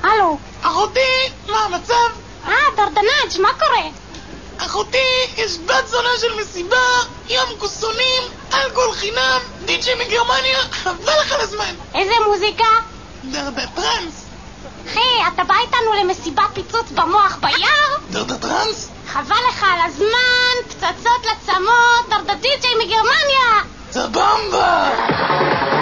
הלו. אחותי, מה המצב? דרדנאג', מה קורה? אחותי, יש בת זונה של מסיבה, יום קוסונים, אלכוהול חינם, די.ג'יי מגרמניה, חבל לך על הזמן. איזה מוזיקה? דרדה טרנס. אחי, אתה בא איתנו למסיבת פיצוץ במוח ביער? דרדה טרנס? חבל לך על הזמן, פצצות לצמות, דרדה די.ג'יי מגרמניה. צבמבה!